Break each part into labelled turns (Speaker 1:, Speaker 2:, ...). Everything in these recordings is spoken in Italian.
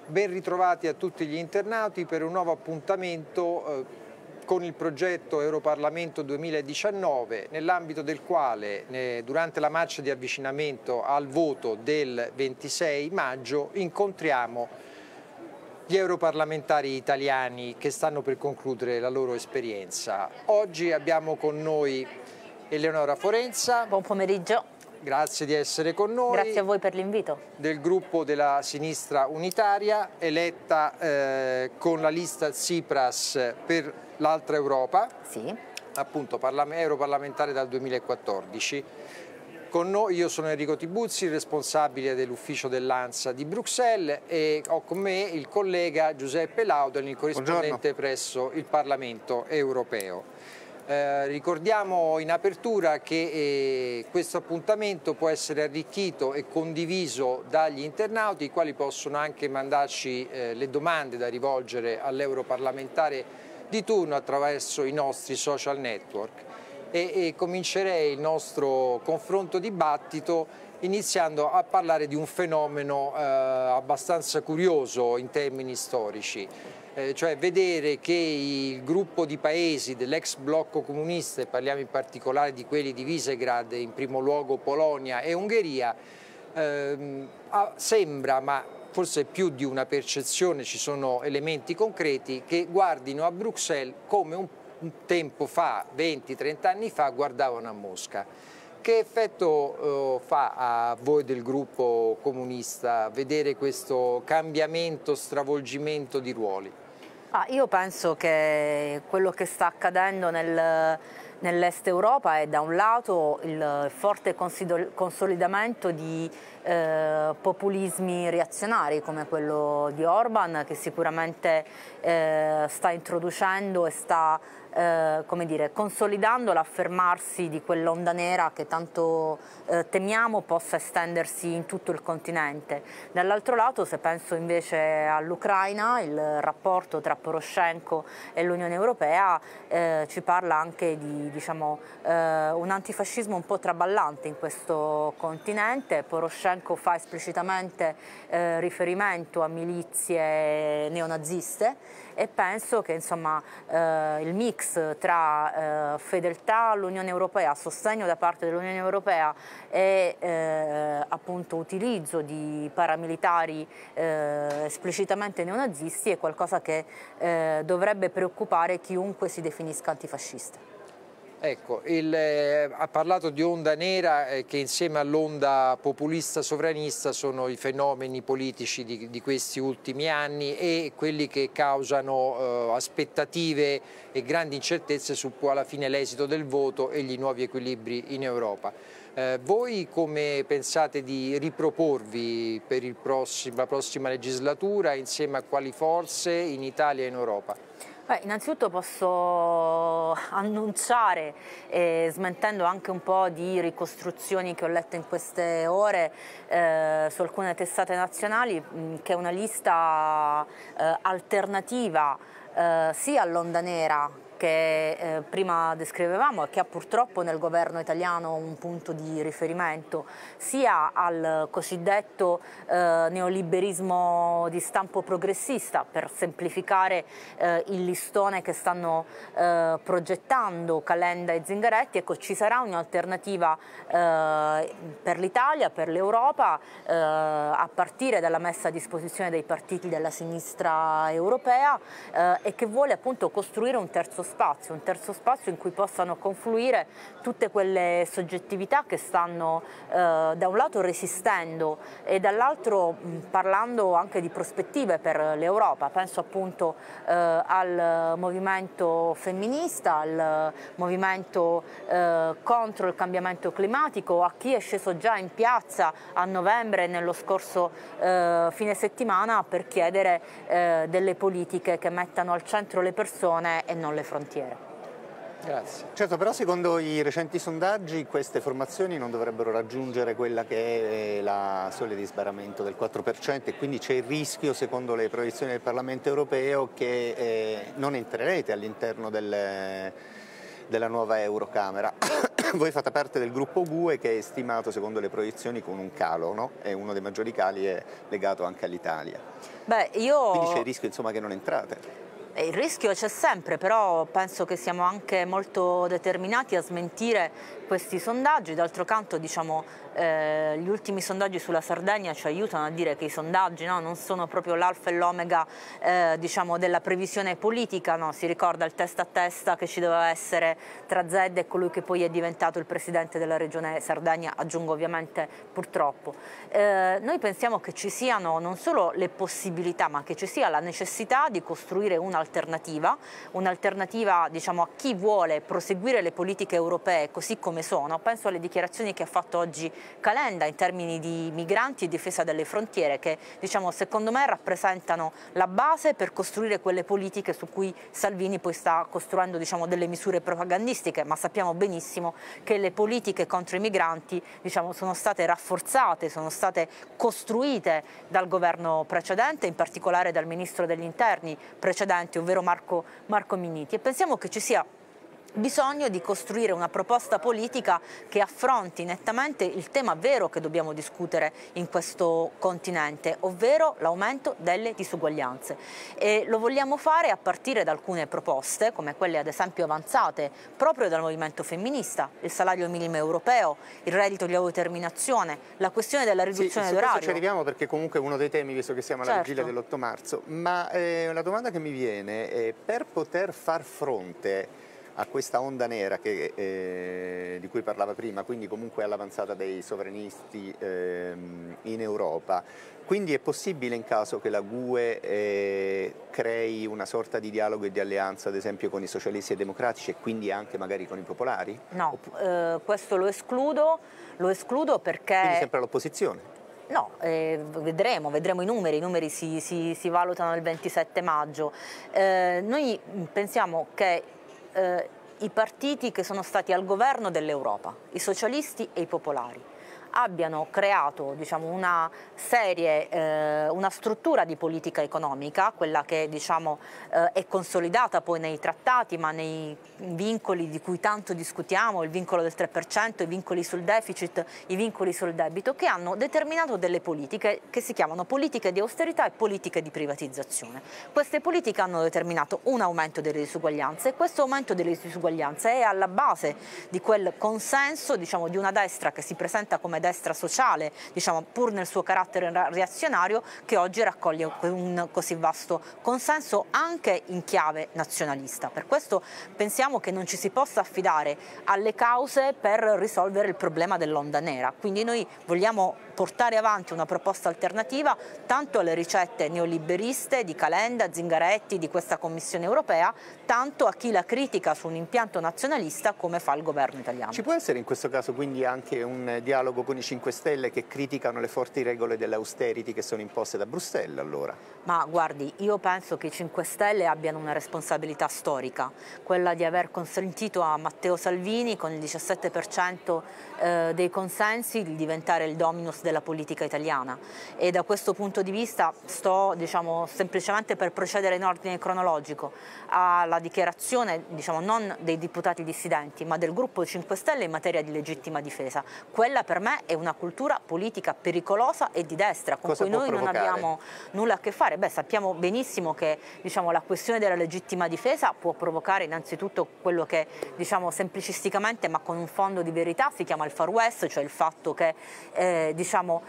Speaker 1: Ben ritrovati a tutti gli internauti per un nuovo appuntamento con il progetto Europarlamento 2019, nell'ambito del quale durante la marcia di avvicinamento al voto del 26 maggio incontriamo gli europarlamentari italiani che stanno per concludere la loro esperienza. Oggi abbiamo con noi Eleonora Forenza.
Speaker 2: Buon pomeriggio.
Speaker 1: Grazie di essere con noi.
Speaker 2: Grazie a voi per l'invito. Del
Speaker 1: gruppo della Sinistra Unitaria, eletta con la lista Tsipras per l'altra Europa,
Speaker 2: sì.
Speaker 1: Appunto europarlamentare dal 2014. Con noi, io sono Enrico Tibuzzi, responsabile dell'ufficio dell'ANSA di Bruxelles, e ho con me il collega Giuseppe Laudel, il corrispondente presso il Parlamento europeo. Ricordiamo in apertura che questo appuntamento può essere arricchito e condiviso dagli internauti, i quali possono anche mandarci le domande da rivolgere all'europarlamentare di turno attraverso i nostri social network. E comincerei il nostro confronto dibattito iniziando a parlare di un fenomeno abbastanza curioso in termini storici. Cioè vedere che il gruppo di paesi dell'ex blocco comunista, e parliamo in particolare di quelli di Visegrad, in primo luogo Polonia e Ungheria, sembra, ma forse più di una percezione, ci sono elementi concreti, che guardino a Bruxelles come un tempo fa, 20-30 anni fa, guardavano a Mosca. Che effetto fa a voi del gruppo comunista vedere questo cambiamento, stravolgimento di ruoli?
Speaker 2: Io penso che quello che sta accadendo nell'Est Europa è da un lato il forte consolidamento di populismi reazionari come quello di Orban, che sicuramente sta introducendo e sta come dire, consolidando l'affermarsi di quell'onda nera che tanto temiamo possa estendersi in tutto il continente. Dall'altro lato, se penso invece all'Ucraina, il rapporto tra Poroshenko e l'Unione Europea ci parla anche di un antifascismo un po' traballante in questo continente. Poroshenko fa esplicitamente riferimento a milizie neonaziste, e penso che insomma il mix tra fedeltà all'Unione Europea, sostegno da parte dell'Unione Europea e appunto utilizzo di paramilitari esplicitamente neonazisti è qualcosa che dovrebbe preoccupare chiunque si definisca antifascista.
Speaker 1: Ecco, ha parlato di onda nera che insieme all'onda populista sovranista sono i fenomeni politici di questi ultimi anni e quelli che causano aspettative e grandi incertezze su alla fine l'esito del voto e gli nuovi equilibri in Europa. Voi come pensate di riproporvi per la prossima legislatura, insieme a quali forze in Italia e in Europa?
Speaker 2: Innanzitutto posso annunciare, smentendo anche un po' di ricostruzioni che ho letto in queste ore su alcune testate nazionali, che una lista alternativa sia all'onda nera che prima descrivevamo e che ha purtroppo nel governo italiano un punto di riferimento, sia al cosiddetto neoliberismo di stampo progressista, per semplificare il listone che stanno progettando Calenda e Zingaretti. Ecco, ci sarà un'alternativa per l'Italia, per l'Europa, a partire dalla messa a disposizione dei partiti della sinistra europea, e che vuole appunto costruire un terzo spazio in cui possano confluire tutte quelle soggettività che stanno da un lato resistendo e dall'altro parlando anche di prospettive per l'Europa. Penso appunto al movimento femminista, al movimento contro il cambiamento climatico, a chi è sceso già in piazza a novembre nello scorso fine settimana per chiedere delle politiche che mettano al centro le persone e non le frontiere.
Speaker 1: Grazie.
Speaker 3: Certo, però secondo i recenti sondaggi queste formazioni non dovrebbero raggiungere quella che è la soglia di sbarramento del 4% e quindi c'è il rischio, secondo le proiezioni del Parlamento europeo, che non entrerete all'interno della nuova Eurocamera. voi fate parte del gruppo GUE che è stimato secondo le proiezioni con un calo, no? E uno dei maggiori cali è legato anche all'Italia. Quindi c'è il rischio, insomma, che non entrate.
Speaker 2: Il rischio c'è sempre, però penso che siamo anche molto determinati a smentire questi sondaggi. D'altro canto, diciamo, gli ultimi sondaggi sulla Sardegna ci aiutano a dire che i sondaggi, no, non sono proprio l'alfa e l'omega diciamo, della previsione politica, no? Si ricorda il testa a testa che ci doveva essere tra Zedda e colui che poi è diventato il presidente della regione Sardegna, aggiungo ovviamente purtroppo. Noi pensiamo che ci siano non solo le possibilità, ma che ci sia la necessità di costruire un'alternativa, diciamo, a chi vuole proseguire le politiche europee così come sono. Penso alle dichiarazioni che ha fatto oggi Calenda in termini di migranti e difesa delle frontiere, che, diciamo, secondo me rappresentano la base per costruire quelle politiche su cui Salvini poi sta costruendo, diciamo, delle misure propagandistiche, ma sappiamo benissimo che le politiche contro i migranti, diciamo, sono state rafforzate, sono state costruite dal governo precedente, in particolare dal ministro degli interni precedente, ovvero Marco Minniti, e pensiamo che ci sia bisogno di costruire una proposta politica che affronti nettamente il tema vero che dobbiamo discutere in questo continente, ovvero l'aumento delle disuguaglianze. E lo vogliamo fare a partire da alcune proposte, come quelle ad esempio avanzate proprio dal movimento femminista, il salario minimo europeo, il reddito di autodeterminazione, la questione della riduzione d'orario.
Speaker 3: Questo ci arriviamo perché comunque è uno dei temi, visto che siamo alla vigilia dell'8 marzo, ma la domanda che mi viene è: per poter far fronte a questa onda nera di cui parlava prima, quindi comunque all'avanzata dei sovranisti in Europa, quindi è possibile, in caso che la GUE crei una sorta di dialogo e di alleanza, ad esempio con i socialisti e democratici, e quindi anche magari con i popolari?
Speaker 2: No, questo lo escludo perché...
Speaker 3: Quindi sempre all'opposizione?
Speaker 2: No, vedremo i numeri si valutano il 27 maggio. Noi pensiamo che i partiti che sono stati al governo dell'Europa, i socialisti e i popolari, abbiano creato, diciamo, una struttura di politica economica, quella che, diciamo, è consolidata poi nei trattati, ma nei vincoli di cui tanto discutiamo, il vincolo del 3%, i vincoli sul deficit, i vincoli sul debito, che hanno determinato delle politiche che si chiamano politiche di austerità e politiche di privatizzazione. Queste politiche hanno determinato un aumento delle disuguaglianze, e questo aumento delle disuguaglianze è alla base di quel consenso, diciamo, di una destra che si presenta come destra sociale, diciamo, pur nel suo carattere reazionario, che oggi raccoglie un così vasto consenso anche in chiave nazionalista. Per questo pensiamo che non ci si possa affidare alle cause per risolvere il problema dell'onda nera, quindi noi vogliamo portare avanti una proposta alternativa tanto alle ricette neoliberiste di Calenda, Zingaretti, di questa Commissione europea, tanto a chi la critica su un impianto nazionalista come fa il governo italiano.
Speaker 3: Ci può essere in questo caso quindi anche un dialogo con i 5 Stelle che criticano le forti regole dell'austerity che sono imposte da Bruxelles, allora?
Speaker 2: Ma guardi, io penso che i 5 Stelle abbiano una responsabilità storica, quella di aver consentito a Matteo Salvini, con il 17% dei consensi, di diventare il dominus della politica italiana, e da questo punto di vista sto, diciamo, semplicemente per procedere in ordine cronologico alla dichiarazione, diciamo, non dei deputati dissidenti ma del gruppo 5 Stelle in materia di legittima difesa. Quella per me è una cultura politica pericolosa e di destra con cui noi non abbiamo nulla a che fare. Beh, sappiamo benissimo che, diciamo, la questione della legittima difesa può provocare innanzitutto quello che, diciamo, semplicisticamente ma con un fondo di verità si chiama il Far West, cioè il fatto che diciamo,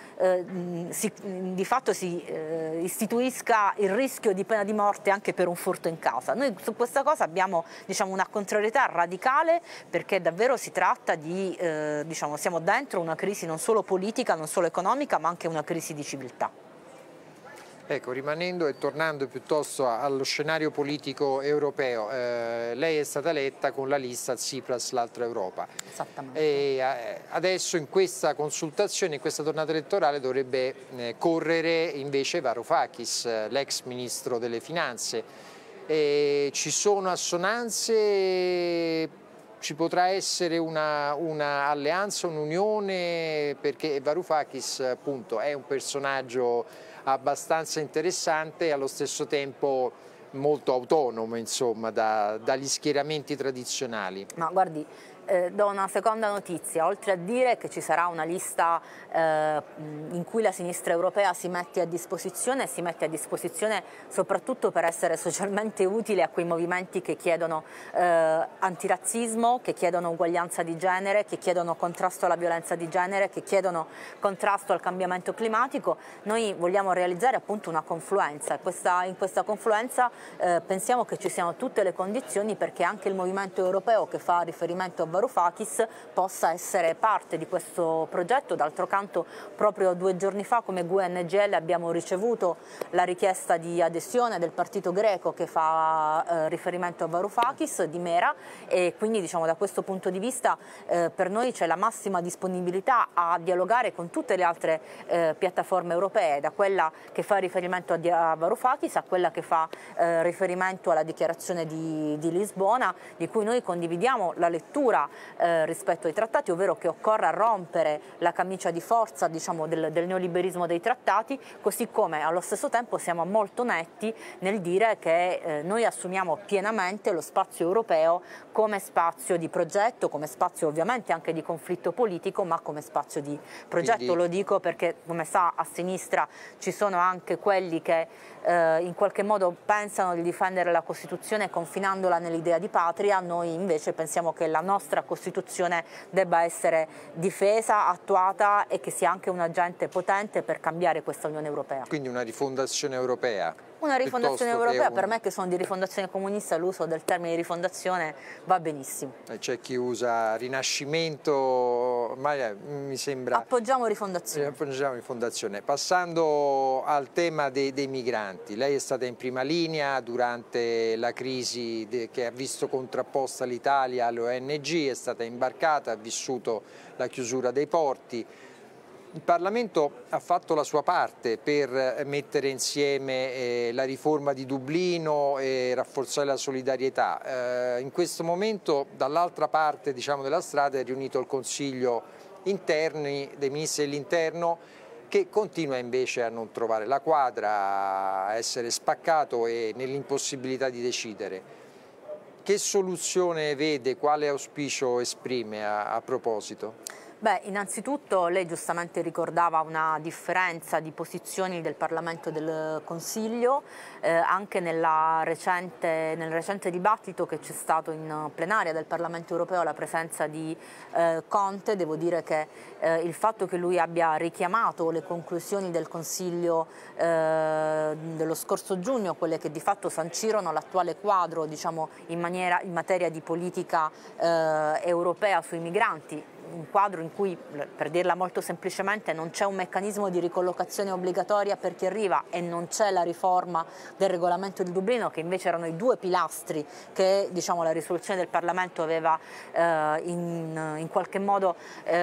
Speaker 2: di fatto si istituisca il rischio di pena di morte anche per un furto in casa. Noi su questa cosa abbiamo, diciamo, una contrarietà radicale, perché davvero si tratta di, diciamo, siamo dentro una crisi non solo politica, non solo economica, ma anche una crisi di civiltà.
Speaker 1: Ecco, rimanendo e tornando piuttosto allo scenario politico europeo, lei è stata eletta con la lista Tsipras, l'altra Europa.
Speaker 2: Esattamente.
Speaker 1: E adesso in questa consultazione, in questa tornata elettorale, dovrebbe correre invece Varoufakis, l'ex ministro delle finanze. Ci sono assonanze? Ci potrà essere una alleanza, un'unione, perché Varoufakis appunto è un personaggio abbastanza interessante e allo stesso tempo molto autonomo, insomma, dagli schieramenti tradizionali.
Speaker 2: Ma guardi, do una seconda notizia, oltre a dire che ci sarà una lista in cui la sinistra europea si mette a disposizione soprattutto per essere socialmente utile a quei movimenti che chiedono antirazzismo, che chiedono uguaglianza di genere, che chiedono contrasto alla violenza di genere, che chiedono contrasto al cambiamento climatico. Noi vogliamo realizzare appunto una confluenza. In questa confluenza pensiamo che ci siano tutte le condizioni perché anche il movimento europeo che fa riferimento a Varoufakis possa essere parte di questo progetto. D'altro canto, proprio 2 giorni fa come GUE NGL abbiamo ricevuto la richiesta di adesione del partito greco che fa riferimento a Varoufakis, di Mera, e quindi diciamo da questo punto di vista per noi c'è la massima disponibilità a dialogare con tutte le altre piattaforme europee, da quella che fa riferimento a Varoufakis a quella che fa riferimento alla dichiarazione di Lisbona, di cui noi condividiamo la lettura rispetto ai trattati, ovvero che occorra rompere la camicia di forza, diciamo, del neoliberismo dei trattati, così come allo stesso tempo siamo molto netti nel dire che noi assumiamo pienamente lo spazio europeo come spazio di progetto, come spazio ovviamente anche di conflitto politico, ma come spazio di progetto. Quindi... Lo dico perché, come sa, a sinistra ci sono anche quelli che in qualche modo pensano di difendere la Costituzione confinandola nell'idea di patria. Noi invece pensiamo che la nostra Costituzione debba essere difesa, attuata e che sia anche un agente potente per cambiare questa Unione Europea.
Speaker 1: Quindi una rifondazione europea?
Speaker 2: Una rifondazione europea, per me che sono di rifondazione comunista, l'uso del termine rifondazione va benissimo.
Speaker 1: C'è chi usa rinascimento, ma mi sembra...
Speaker 2: Appoggiamo rifondazione.
Speaker 1: Appoggiamo rifondazione. Passando al tema dei migranti, lei è stata in prima linea durante la crisi che ha visto contrapposta l'Italia alle ONG, è stata imbarcata, ha vissuto la chiusura dei porti. Il Parlamento ha fatto la sua parte per mettere insieme la riforma di Dublino e rafforzare la solidarietà. In questo momento dall'altra parte, diciamo, della strada è riunito il Consiglio dei Ministri dell'Interno, che continua invece a non trovare la quadra, a essere spaccato e nell'impossibilità di decidere. Che soluzione vede, quale auspicio esprime a proposito?
Speaker 2: Beh, innanzitutto lei giustamente ricordava una differenza di posizioni del Parlamento e del Consiglio, anche nel recente dibattito che c'è stato in plenaria del Parlamento europeo alla presenza di Conte. Devo dire che il fatto che lui abbia richiamato le conclusioni del Consiglio dello scorso giugno, quelle che di fatto sancirono l'attuale quadro, diciamo, in materia di politica europea sui migranti, un quadro in cui, per dirla molto semplicemente, non c'è un meccanismo di ricollocazione obbligatoria per chi arriva e non c'è la riforma del regolamento di Dublino, che invece erano i 2 pilastri che, diciamo, la risoluzione del Parlamento aveva in qualche modo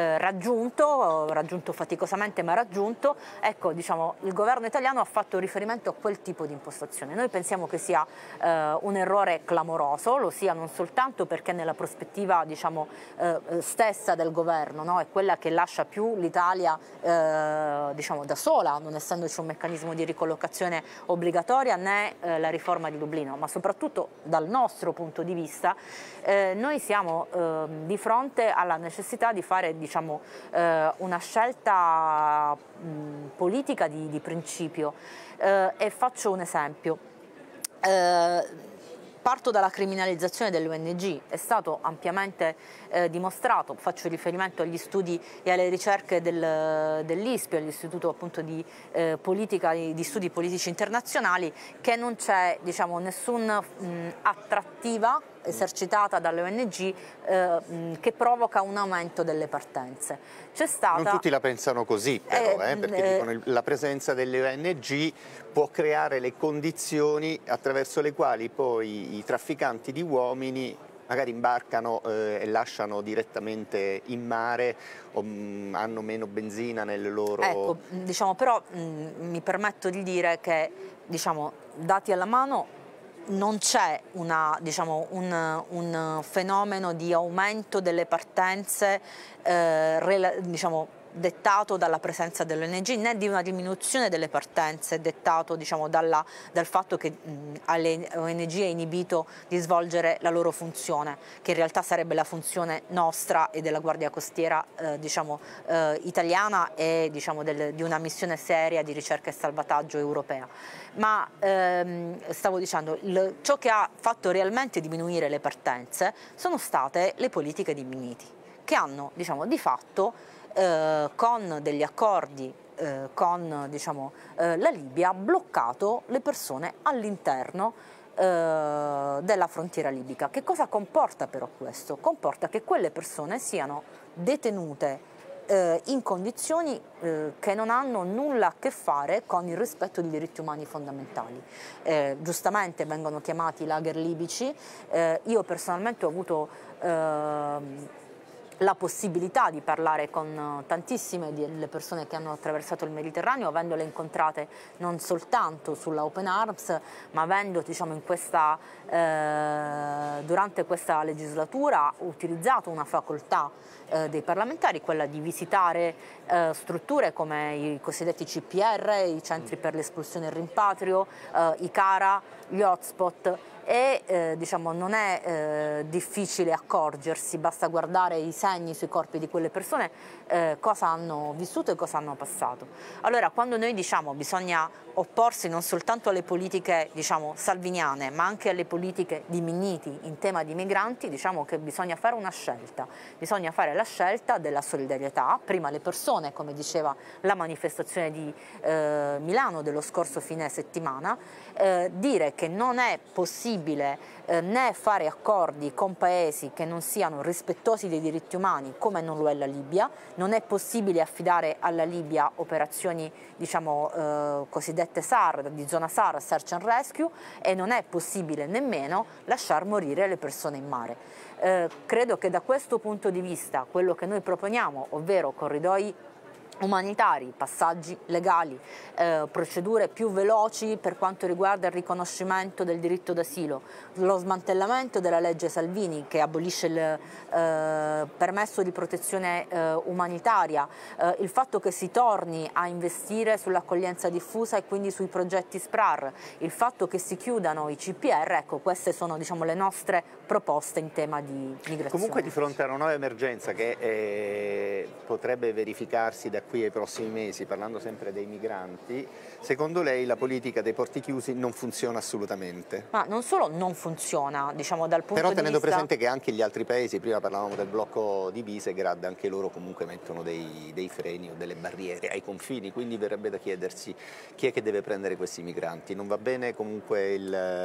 Speaker 2: raggiunto faticosamente, ma raggiunto. Ecco, diciamo, il governo italiano ha fatto riferimento a quel tipo di impostazione. Noi pensiamo che sia un errore clamoroso, lo sia non soltanto perché nella prospettiva, diciamo, stessa del governo, no? È quella che lascia più l'Italia diciamo, da sola, non essendoci un meccanismo di ricollocazione obbligatoria né la riforma di Dublino, ma soprattutto dal nostro punto di vista noi siamo di fronte alla necessità di fare, diciamo, una scelta politica di principio, e faccio un esempio. Parto dalla criminalizzazione delle ONG, è stato ampiamente dimostrato, faccio riferimento agli studi e alle ricerche dell'ISPI, l'Istituto appunto di Studi Politici Internazionali, che non c'è, diciamo, nessuna attrattiva esercitata dalle ONG che provoca un aumento delle partenze. C'è stata...
Speaker 3: Non tutti la pensano così però, perché dicono che la presenza delle ONG può creare le condizioni attraverso le quali poi i trafficanti di uomini magari imbarcano e lasciano direttamente in mare o hanno meno benzina nelle loro...
Speaker 2: Ecco, diciamo, però mi permetto di dire che, diciamo, dati alla mano, non c'è diciamo, un fenomeno di aumento delle partenze diciamo, dettato dalla presenza dell'ONG né di una diminuzione delle partenze, dettato diciamo, dal fatto che alle ONG è inibito di svolgere la loro funzione, che in realtà sarebbe la funzione nostra e della Guardia Costiera italiana e diciamo, di una missione seria di ricerca e salvataggio europea. Ma stavo dicendo, ciò che ha fatto realmente diminuire le partenze sono state le politiche di Minniti, che hanno diciamo, di fatto con degli accordi con diciamo, la Libia bloccato le persone all'interno della frontiera libica. Che cosa comporta però questo? Comporta che quelle persone siano detenute in condizioni che non hanno nulla a che fare con il rispetto dei diritti umani fondamentali. Giustamente vengono chiamati lager libici, io personalmente ho avuto la possibilità di parlare con tantissime delle persone che hanno attraversato il Mediterraneo, avendole incontrate non soltanto sulla Open Arms, ma avendo diciamo, durante questa legislatura utilizzato una facoltà dei parlamentari, quella di visitare strutture come i cosiddetti CPR, i centri per l'espulsione e il rimpatrio, i CARA, gli hotspot. E diciamo, non è difficile accorgersi, basta guardare i segni sui corpi di quelle persone cosa hanno vissuto e cosa hanno passato. Allora quando noi diciamo bisogna opporsi non soltanto alle politiche diciamo, salviniane ma anche alle politiche di Minniti in tema di migranti, diciamo che bisogna fare una scelta, bisogna fare la scelta della solidarietà, prima le persone come diceva la manifestazione di Milano dello scorso fine settimana, dire che non è possibile né fare accordi con paesi che non siano rispettosi dei diritti umani come non lo è la Libia, non è possibile affidare alla Libia operazioni diciamo, cosiddette SAR, di zona SAR, Search and Rescue, e non è possibile nemmeno lasciar morire le persone in mare. Credo che da questo punto di vista quello che noi proponiamo, ovvero corridoi umanitari, passaggi legali, procedure più veloci per quanto riguarda il riconoscimento del diritto d'asilo, lo smantellamento della legge Salvini che abolisce il permesso di protezione umanitaria, il fatto che si torni a investire sull'accoglienza diffusa e quindi sui progetti SPRAR, il fatto che si chiudano i CPR, ecco queste sono diciamo, le nostre proposte in tema di migrazione.
Speaker 3: Comunque di fronte a una nuova emergenza che potrebbe verificarsi da qui ai prossimi mesi, parlando sempre dei migranti, secondo lei la politica dei porti chiusi non funziona assolutamente?
Speaker 2: Ma non solo non funziona, diciamo dal punto
Speaker 3: Però
Speaker 2: di
Speaker 3: tenendo
Speaker 2: vista...
Speaker 3: presente che anche gli altri paesi, prima parlavamo del blocco di Visegrad, anche loro comunque mettono dei freni o delle barriere ai confini, quindi verrebbe da chiedersi chi è che deve prendere questi migranti. Non va bene comunque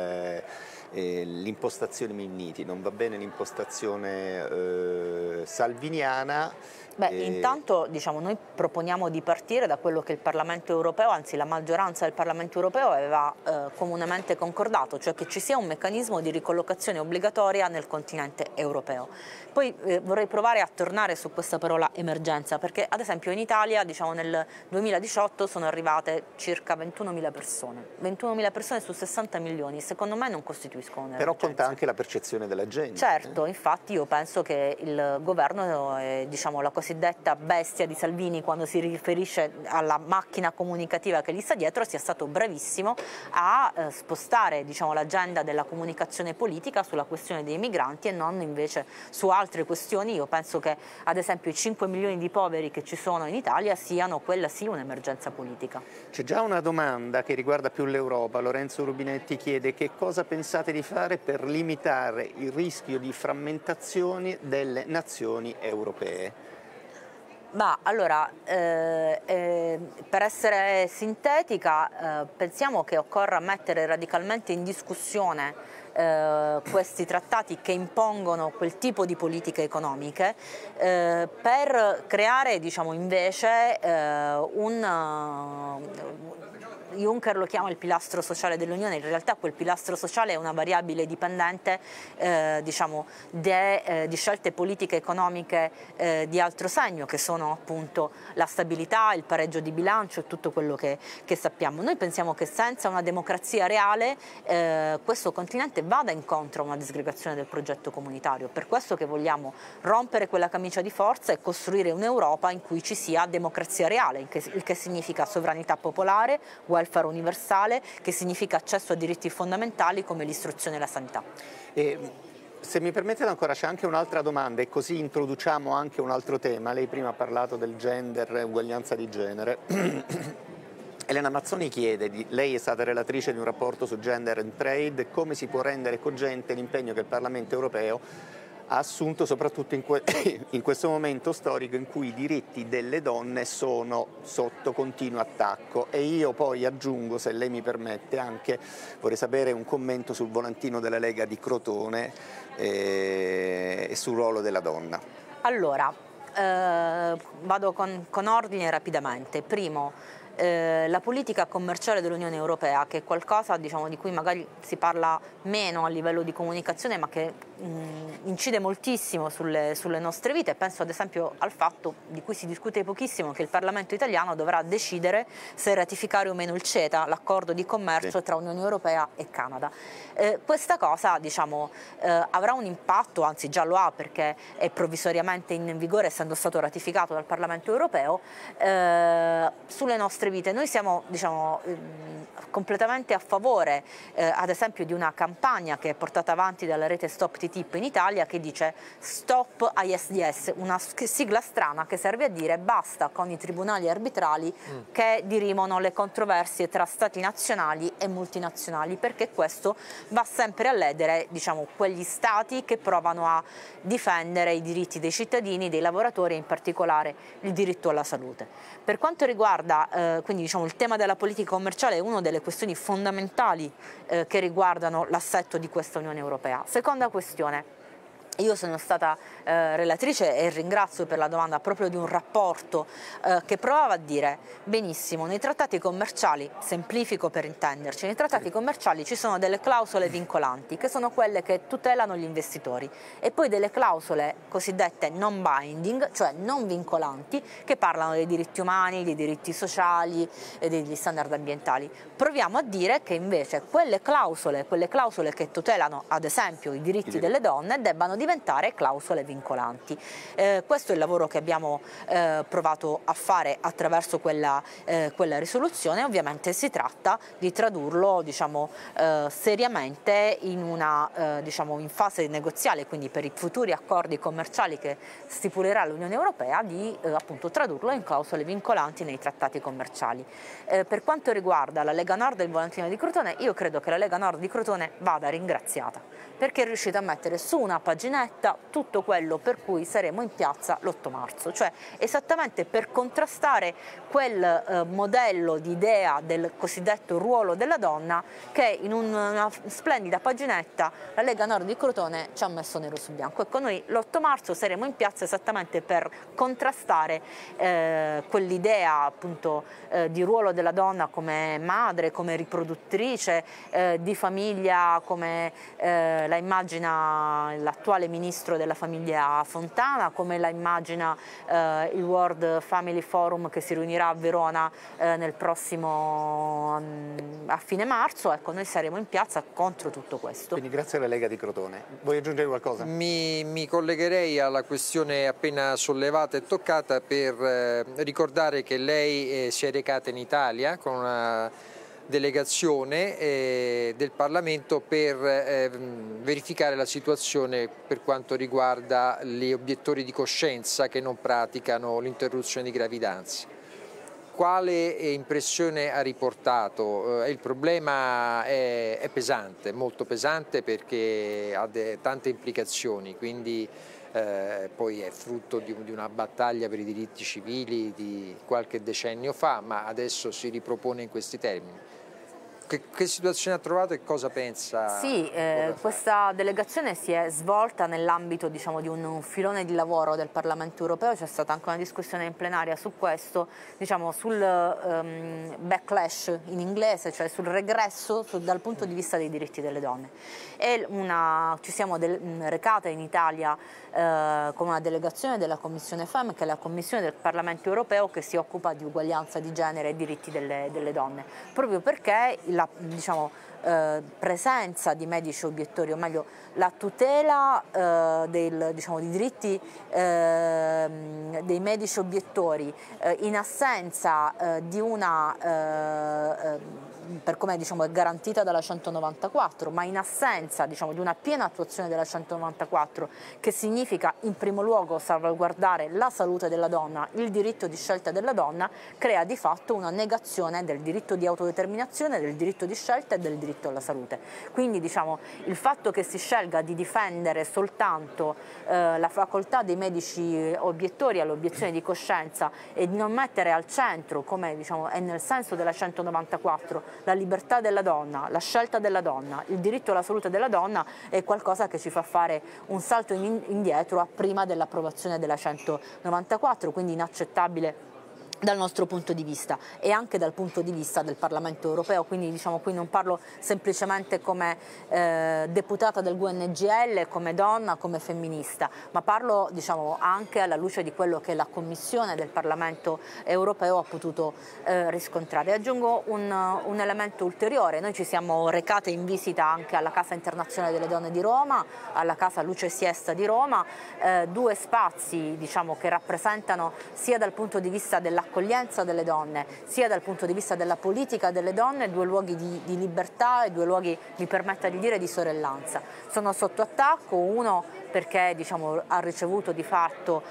Speaker 3: l'impostazione Minniti, non va bene l'impostazione salviniana.
Speaker 2: Beh, intanto diciamo, noi proponiamo di partire da quello che il Parlamento europeo, anzi la maggioranza del Parlamento europeo aveva comunemente concordato, cioè che ci sia un meccanismo di ricollocazione obbligatoria nel continente europeo. Poi vorrei provare a tornare su questa parola emergenza, perché ad esempio in Italia diciamo, nel 2018 sono arrivate circa 21.000 persone, 21.000 persone su 60 milioni, secondo me non costituiscono un'emergenza.
Speaker 3: Però conta anche la percezione della gente.
Speaker 2: Certo, infatti io penso che il governo, diciamo la cosiddetta bestia di Salvini quando si riferisce alla macchina comunicativa che gli sta dietro, sia stato bravissimo a spostare diciamo, l'agenda della comunicazione politica sulla questione dei migranti e non invece su altre questioni. Io penso che ad esempio i 5 milioni di poveri che ci sono in Italia siano quella sì un'emergenza politica.
Speaker 3: C'è già una domanda che riguarda più l'Europa. Lorenzo Rubinetti chiede che cosa pensate di fare per limitare il rischio di frammentazione delle nazioni europee.
Speaker 2: Ma allora, per essere sintetica, pensiamo che occorra mettere radicalmente in discussione questi trattati che impongono quel tipo di politiche economiche per creare diciamo, invece Juncker lo chiama il pilastro sociale dell'Unione, in realtà quel pilastro sociale è una variabile dipendente diciamo, di scelte politiche economiche di altro segno, che sono appunto la stabilità, il pareggio di bilancio e tutto quello che sappiamo. Noi pensiamo che senza una democrazia reale questo continente vada incontro a una disgregazione del progetto comunitario. Per questo che vogliamo rompere quella camicia di forza e costruire un'Europa in cui ci sia democrazia reale, il che significa sovranità popolare, welfare universale, che significa accesso a diritti fondamentali come l'istruzione e la sanità.
Speaker 3: Se mi permettete ancora c'è anche un'altra domanda e così introduciamo anche un altro tema. Lei prima ha parlato del gender e uguaglianza di genere. Elena Mazzoni chiede, lei è stata relatrice di un rapporto su gender and trade, come si può rendere cogente l'impegno che il Parlamento europeo ha assunto soprattutto in questo momento storico in cui i diritti delle donne sono sotto continuo attacco. E io poi aggiungo, se lei mi permette, anche vorrei sapere un commento sul volantino della Lega di Crotone e sul ruolo della donna.
Speaker 2: Allora, vado con ordine rapidamente. Primo, la politica commerciale dell'Unione Europea, che è qualcosa diciamo, di cui magari si parla meno a livello di comunicazione, ma che incide moltissimo sulle nostre vite. Penso ad esempio al fatto, di cui si discute pochissimo, che il Parlamento italiano dovrà decidere se ratificare o meno il CETA, l'accordo di commercio tra Unione Europea e Canada. Questa cosa diciamo, avrà un impatto, anzi già lo ha perché è provvisoriamente in vigore essendo stato ratificato dal Parlamento europeo, sulle nostre vite. Noi siamo diciamo, completamente a favore ad esempio di una campagna che è portata avanti dalla rete Stop TTIP in Italia, che dice Stop ISDS, una sigla strana che serve a dire basta con i tribunali arbitrali che dirimono le controversie tra stati nazionali e multinazionali, perché questo va sempre a ledere diciamo, quegli stati che provano a difendere i diritti dei cittadini, dei lavoratori e in particolare il diritto alla salute. Per quanto riguarda quindi diciamo, il tema della politica commerciale è una delle questioni fondamentali che riguardano l'assetto di questa Unione Europea. Seconda questione. Io sono stata relatrice e ringrazio per la domanda proprio di un rapporto che provava a dire benissimo, nei trattati commerciali, semplifico per intenderci, nei trattati commerciali ci sono delle clausole vincolanti che sono quelle che tutelano gli investitori e poi delle clausole cosiddette non binding, cioè non vincolanti, che parlano dei diritti umani, dei diritti sociali e degli standard ambientali. Proviamo a dire che invece quelle clausole che tutelano ad esempio i diritti delle donne debbano diventare clausole vincolanti. Questo è il lavoro che abbiamo provato a fare attraverso quella risoluzione. Ovviamente si tratta di tradurlo diciamo, seriamente in fase negoziale, quindi per i futuri accordi commerciali che stipulerà l'Unione Europea, di appunto tradurlo in clausole vincolanti nei trattati commerciali. Per quanto riguarda la Lega Nord e il volantino di Crotone, io credo che la Lega Nord di Crotone vada ringraziata perché è riuscita a mettere su una paginetta tutto quello per cui saremo in piazza l'8 marzo, cioè esattamente per contrastare quel modello di idea del cosiddetto ruolo della donna che in una splendida paginetta la Lega Nord di Crotone ci ha messo nero su bianco. Ecco, noi l'8 marzo saremo in piazza esattamente per contrastare quell'idea appunto di ruolo della donna come madre, come riproduttrice, di famiglia come la immagina l'attuale ministro della famiglia Fontana, come la immagina il World Family Forum che si riunirà a Verona nel prossimo a fine marzo. Ecco, noi saremo in piazza contro tutto questo.
Speaker 3: Quindi grazie alla Lega di Crotone. Vuoi aggiungere qualcosa?
Speaker 1: Mi collegherei alla questione appena sollevata e toccata per ricordare che lei si è recata in Italia con una delegazione del Parlamento per verificare la situazione per quanto riguarda gli obiettori di coscienza che non praticano l'interruzione di gravidanza. Quale impressione ha riportato? Il problema è pesante, molto pesante, perché ha tante implicazioni, quindi poi è frutto di una battaglia per i diritti civili di qualche decennio fa, ma adesso si ripropone in questi termini. Che situazione ha trovato e cosa pensa?
Speaker 2: Sì, questa delegazione si è svolta nell'ambito, diciamo, di un filone di lavoro del Parlamento europeo. C'è stata anche una discussione in plenaria su questo, diciamo, sul backlash in inglese, cioè sul regresso dal punto di vista dei diritti delle donne. Ci siamo recate in Italia con una delegazione della Commissione FEM, che è la Commissione del Parlamento europeo che si occupa di uguaglianza di genere e diritti delle donne, proprio perché la presenza di medici obiettori, o meglio la tutela diciamo, di diritti dei medici obiettori in assenza di una per come, diciamo, è garantita dalla 194, ma in assenza, diciamo, di una piena attuazione della 194, che significa in primo luogo salvaguardare la salute della donna, il diritto di scelta della donna, crea di fatto una negazione del diritto di autodeterminazione, del diritto di scelta e del diritto alla salute. Quindi, diciamo, il fatto che si scelga di difendere soltanto la facoltà dei medici obiettori all'obiezione di coscienza e di non mettere al centro, come, diciamo, è nel senso della 194, la libertà della donna, la scelta della donna, il diritto alla salute della donna, è qualcosa che ci fa fare un salto indietro a prima dell'approvazione della 194, quindi inaccettabile dal nostro punto di vista e anche dal punto di vista del Parlamento europeo. Quindi, diciamo, qui non parlo semplicemente come deputata del GUNGL, come donna, come femminista, ma parlo, diciamo, anche alla luce di quello che la Commissione del Parlamento europeo ha potuto riscontrare. Aggiungo un elemento ulteriore: noi ci siamo recate in visita anche alla Casa Internazionale delle Donne di Roma, alla Casa Luce Siesta di Roma, due spazi, diciamo, che rappresentano, sia dal punto di vista dell'accoglienza delle donne, sia dal punto di vista della politica delle donne, due luoghi di libertà e due luoghi, mi permetta di dire, di sorellanza. Sono sotto attacco, uno perché, diciamo, ha ricevuto di fatto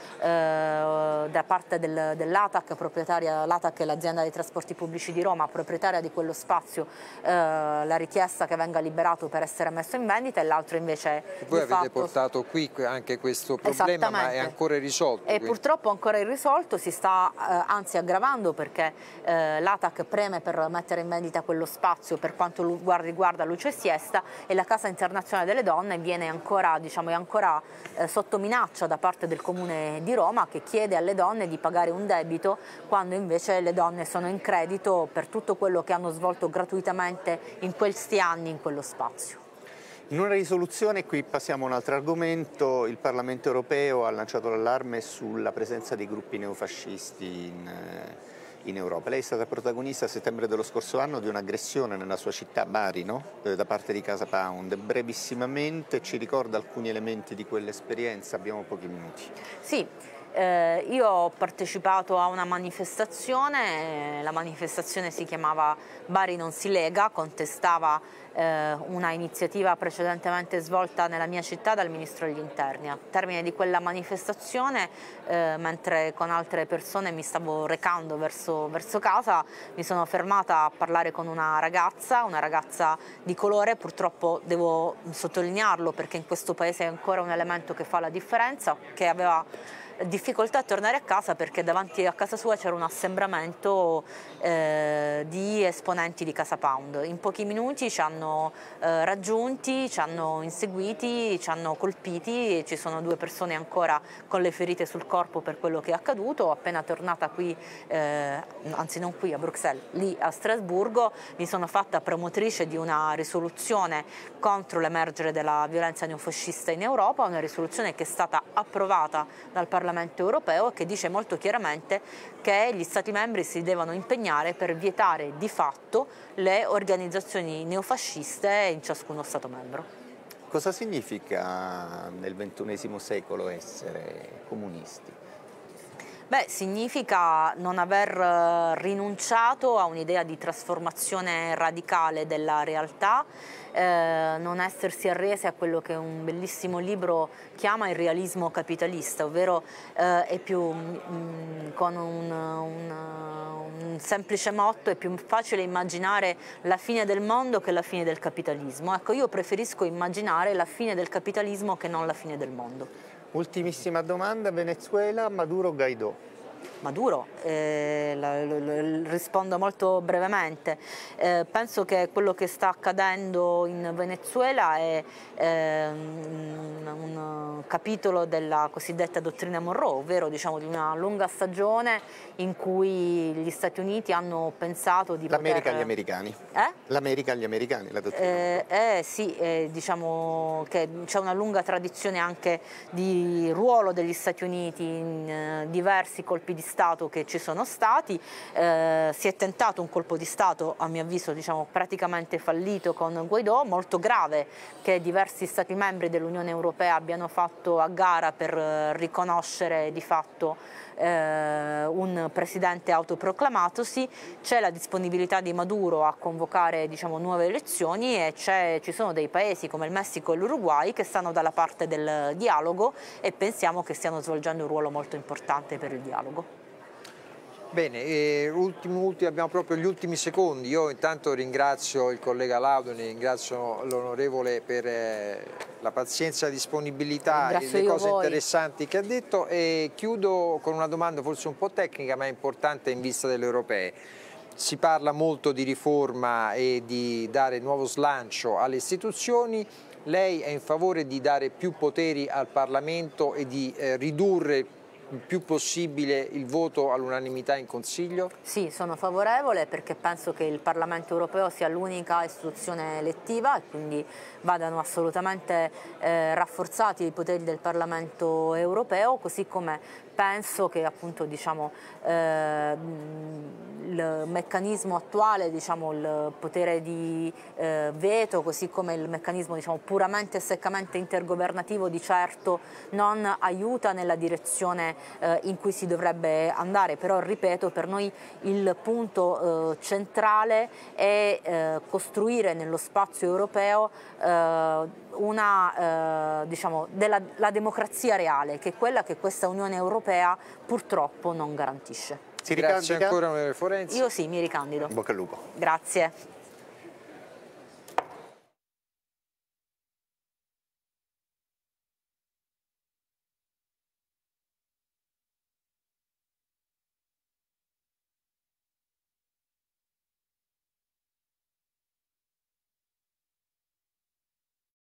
Speaker 2: da parte dell'ATAC, l'ATAC è l'azienda dei trasporti pubblici di Roma, proprietaria di quello spazio, la richiesta che venga liberato per essere messo in vendita, e l'altro invece...
Speaker 1: Voi avete portato qui anche questo problema, ma è ancora irrisolto.
Speaker 2: E purtroppo ancora irrisolto, si sta anzi aggravando, perché l'ATAC preme per mettere in vendita quello spazio per quanto riguarda Luce Siesta, e la Casa Internazionale delle Donne viene ancora, diciamo, è ancora sotto minaccia da parte del Comune di Roma, che chiede alle donne di pagare un debito quando invece le donne sono in credito per tutto quello che hanno svolto gratuitamente in questi anni in quello spazio.
Speaker 3: In una risoluzione, qui passiamo a un altro argomento, il Parlamento europeo ha lanciato l'allarme sulla presenza di gruppi neofascisti in Europa. Lei è stata protagonista a settembre dello scorso anno di un'aggressione nella sua città, Bari, no? Da parte di Casa Pound. Brevissimamente ci ricorda alcuni elementi di quell'esperienza, abbiamo pochi minuti.
Speaker 2: Sì. Io ho partecipato a una manifestazione, la manifestazione si chiamava Bari non si lega, contestava una iniziativa precedentemente svolta nella mia città dal Ministro degli Interni. Al termine di quella manifestazione, mentre con altre persone mi stavo recando verso casa, mi sono fermata a parlare con una ragazza di colore. Purtroppo devo sottolinearlo, perché in questo paese è ancora un elemento che fa la differenza, che aveva difficoltà a tornare a casa perché davanti a casa sua c'era un assembramento di esponenti di Casa Pound. In pochi minuti ci hanno raggiunti, ci hanno inseguiti, ci hanno colpiti, e ci sono due persone ancora con le ferite sul corpo per quello che è accaduto. Appena tornata qui, anzi non qui, a Bruxelles, lì a Strasburgo, mi sono fatta promotrice di una risoluzione contro l'emergere della violenza neofascista in Europa, una risoluzione che è stata approvata dal Parlamento europeo e che dice molto chiaramente che gli Stati membri si devono impegnare per vietare di fatto le organizzazioni neofasciste in ciascuno Stato membro.
Speaker 3: Cosa significa nel XXI secolo essere comunisti?
Speaker 2: Beh, significa non aver rinunciato a un'idea di trasformazione radicale della realtà, non essersi arresi a quello che un bellissimo libro chiama il realismo capitalista, ovvero è più con un semplice motto: è più facile immaginare la fine del mondo che la fine del capitalismo. Ecco, io preferisco immaginare la fine del capitalismo che non la fine del mondo.
Speaker 3: Ultimissima domanda: Venezuela, Maduro, Guaidó.
Speaker 2: Maduro. Rispondo molto brevemente. Penso che quello che sta accadendo in Venezuela è un capitolo della cosiddetta dottrina Monroe, ovvero diciamo di una lunga stagione in cui gli Stati Uniti hanno pensato di
Speaker 3: l'America agli americani. L'America agli americani, la dottrina.
Speaker 2: Sì, diciamo che c'è una lunga tradizione anche di ruolo degli Stati Uniti in diversi colpi di Stato che ci sono stati. Si è tentato un colpo di Stato, a mio avviso diciamo praticamente fallito, con Guaidó, molto grave che diversi Stati membri dell'Unione Europea abbiano fatto a gara per riconoscere di fatto un presidente autoproclamatosi. C'è la disponibilità di Maduro a convocare diciamo, nuove elezioni e ci sono dei paesi come il Messico e l'Uruguay che stanno dalla parte del dialogo e pensiamo che stiano svolgendo un ruolo molto importante per il dialogo.
Speaker 1: Bene, abbiamo proprio gli ultimi secondi. Io intanto ringrazio il collega Laudoni, ringrazio l'onorevole per la pazienza e la disponibilità e le cose interessanti che ha detto, e chiudo con una domanda forse un po' tecnica ma importante in vista delle europee. Si parla molto di riforma e di dare nuovo slancio alle istituzioni. Lei è in favore di dare più poteri al Parlamento e di ridurre il più possibile il voto all'unanimità in Consiglio? Sì,
Speaker 2: sono favorevole perché penso che il Parlamento europeo sia l'unica istituzione elettiva e quindi vadano assolutamente rafforzati i poteri del Parlamento europeo, così come penso che appunto diciamo, il meccanismo attuale, diciamo, il potere di veto, così come il meccanismo diciamo, puramente e seccamente intergovernativo, di certo non aiuta nella direzione in cui si dovrebbe andare, però ripeto, per noi il punto centrale è costruire nello spazio europeo diciamo, la democrazia reale, che è quella che questa Unione Europea purtroppo non garantisce.
Speaker 1: Grazie ancora, onorevole Forenzi.
Speaker 2: Io sì, mi ricandido.
Speaker 3: Bocca al lupo.
Speaker 2: Grazie.